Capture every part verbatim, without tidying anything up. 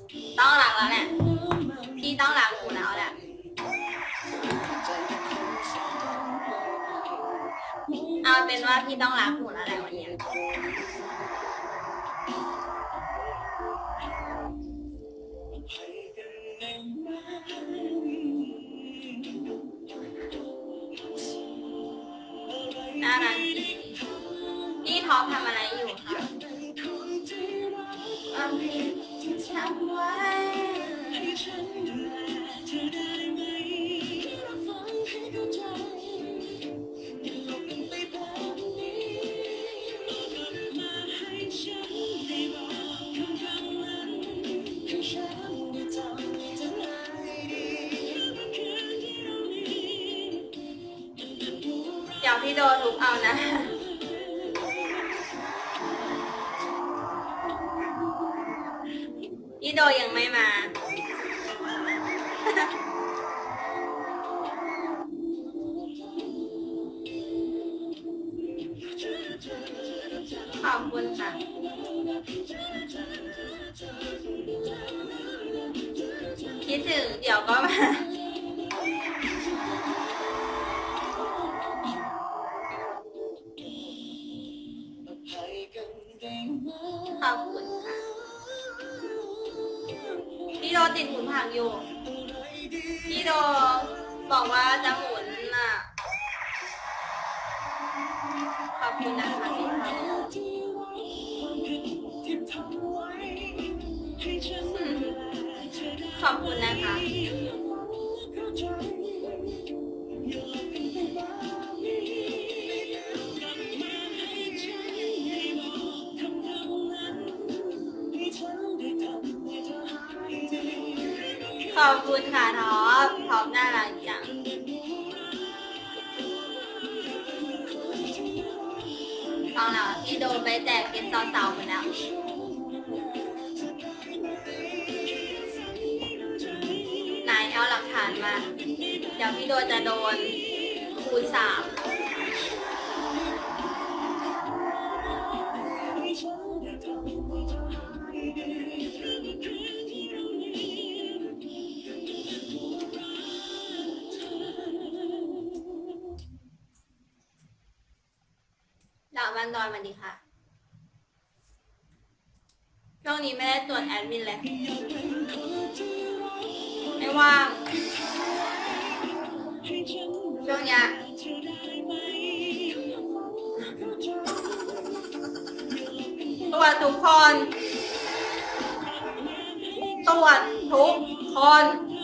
ต้องรักแล้วแหละพี่ต้องรักหนูแล้วแหละเอาเป็นว่าพี่ต้องรักหนูแล้วแหละวันนี้น่ารักพี่ท็อปทำอะไรอยู่คะความผิดที่ทำไว้เดี๋ยวพี่โดทุบเอานะพี่โดยังไม่มาขอบคุณค่ะคิดถึงเดี๋ยวก็มาขอบคุณค่ะพี่โดติดหมุนผักอยู่พี่โดบอกว่าจะหมุนน่ะขอบคุณนะคะพี่ท็อปขอบคุณนะคะขอบคุณค่ะท็อปท็อปน่ารักจังเอาแล้วพี่โดไปแจกเป็นสาวๆหมดแล้วนายเอาหลักฐานมาเดี๋ยวพี่โดจะโดนคูณสามดาวบันดอนสวัสดีค่ะช่วงนี้ไม่ได้ตรวจแอดมินเลยไม่ว่างช่วงนี้ตรวจทุกคนตรวจทุกคน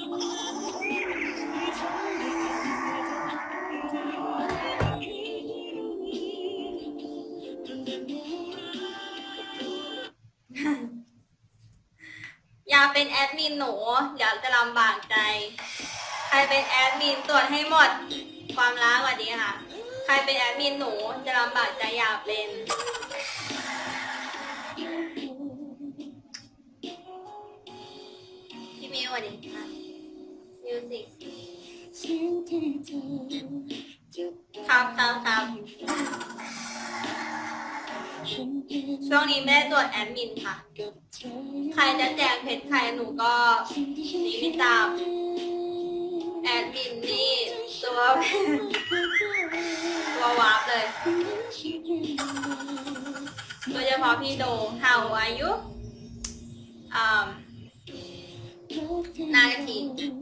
อย่าเป็นแอดมินหนูเดี๋ยวจะลำบากใจใครเป็นแอดมินตรวจให้หมดความล้าสวัสดีค่ะใครเป็นแอดมินหนูจะลำบากใจอย่าเป็นพี่มิวสวัสดีค่ะมิวสิกครับครับครับช่วงนี้ไม่ได้ตรวจแอดมินค่ะใครจะแจกเพจใครหนูก็นี่ไม่ตามแอดมินนี่ตัวตัววาร์ปเลยโดยเฉพาะพี่โดเห่าอายุอ่านาที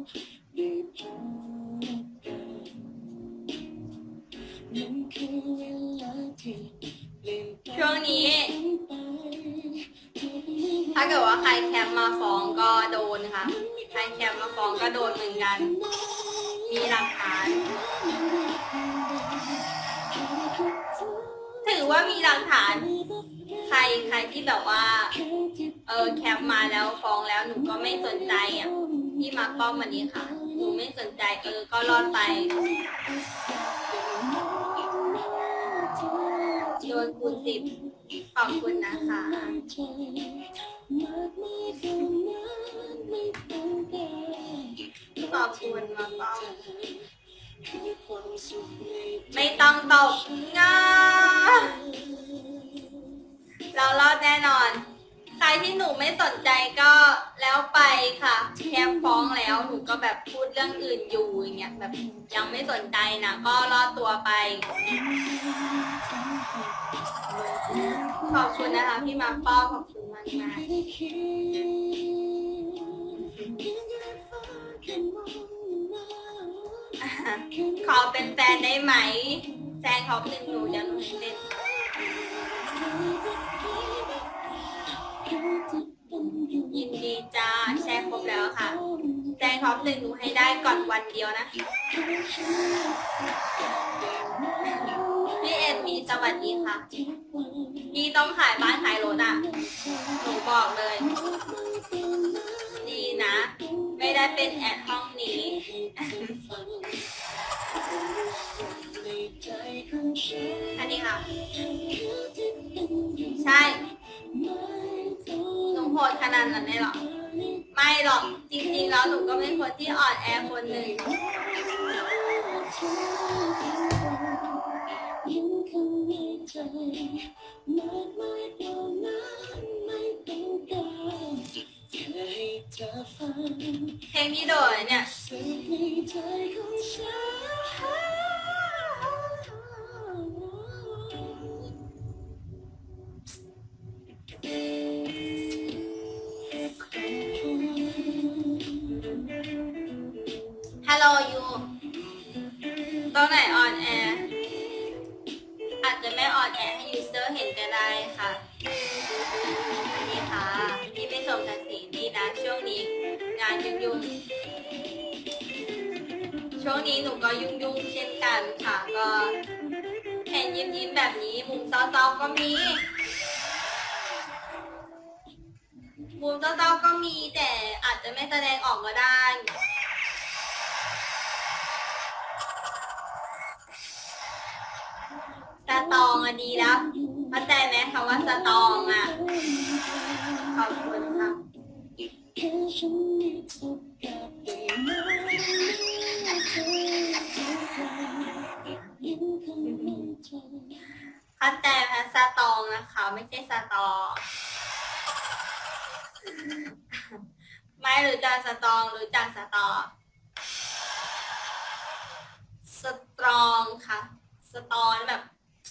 ช่วงนี้ถ้าเกิดว่าใครแคปมาฟ้องก็โดนค่ะใครแคปมาฟ้องก็โดนเหมือนกันมีหลักฐานถือว่ามีหลักฐานใครใครที่แบบว่าเออแคปมาแล้วฟ้องแล้วหนูก็ไม่สนใจอ่ะพี่มาป้อมวันนี้ค่ะหนูไม่สนใจเออก็รอดไปโดนคูณสิบขอบคุณนะคะขอบคุณมาป้อมไม่ต้องตกงาเรารอดแน่นอนใครที่หนูไม่สนใจก็แล้วไปค่ะแค่ฟ้องแล้วหนูก็แบบพูดเรื่องอื่นอยู่อย่างเงี้ยแบบยังไม่สนใจนะก็รอดตัวไปขอบคุณนะคะพี่มาป้อขอบคุณมากมากขอเป็นแฟนได้ไหมแซงท็อปหนึ่งหนูเดี๋ยวหนูเล่นยินดีจ้าแชร์ครบแล้วค่ะแซงท็อปหนึ่งหนูให้ได้ก่อนวันเดียวนะพี่เอ็มมีสวัสดีค่ะพี่ต้องขายบ้านขายรถอ่ะหนูบอกเลยดีนะไม่ได้เป็นแอดห้องนี้อันนี้ค่ะใช่หนูโหดขนาดนั้นเลยหรอไม่หรอกจริงๆแล้วหนูก็เป็นคนที่อ่อนแอคนหนึ่งเพลงนี้โดดเนี่ยฮัลโหลยูตรงไหนออนแอร์อาจจะไม่ออนแอร์ให้ยูเซอร์เห็นก็ได้ค่ะนี่ค่ะที่ไม่ส่งทันสีนี่นะช่วงนี้งานยุ่งๆช่วงนี้หนูก็ยุ่งๆเช่นกันค่ะก็เห็นยิ้มๆแบบนี้มุมเศร้าๆก็มีมุมเศร้าๆก็มีแต่อาจจะไม่แสดงออกก็ได้สตองอะดีแล้วเข้าใจไหมคำว่าสตองอะขอบคุณครับเข้าใจไหมสตองนะคะไม่ใช่สตอไม่รู้จักสตองรู้จักสตอสตรองค่ะสตอนแบบ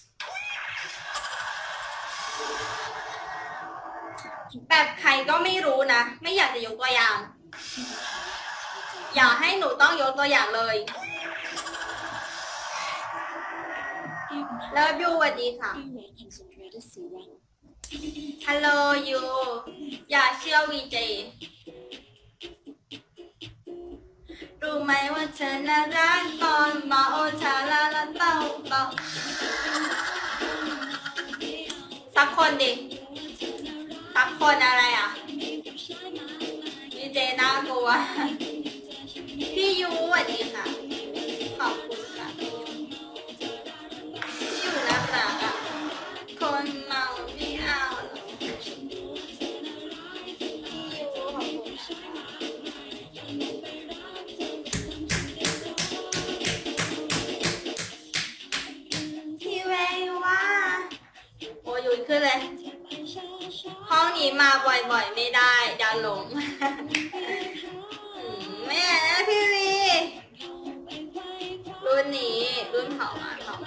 แบบใครก็ไม่รู้นะไม่อยากจะยกตัวอย่างอย่าให้หนูต้องยกตัวอย่างเลยเลิฟยูสวัสดีค่ะฮัลโหลยูอย่าเชื่อวีเจรู้ไหมว่าเธอน่ารักตอนมาโอชาลาลาเต้าเต้าสักคนดิสักคนอะไรอ่ะวีเจน่ากลัวพี่ยูสวัสดีค่ะขอบคุณค่ะพี่ยูพี่ยูน่ารักอ่ะคนเมาไม่เอาพี่เวว่าโอ้ยขึ้นเลยห้องนี้มาบ่อยๆไม่ได้เดี๋ยวหลงไม่ใช่นะพี่วีรุ่นนี้รุ่นเผามาเผา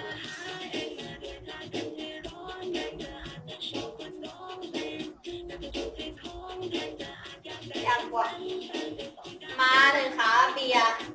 อยากกว่ามาเลยค่ะเบียร์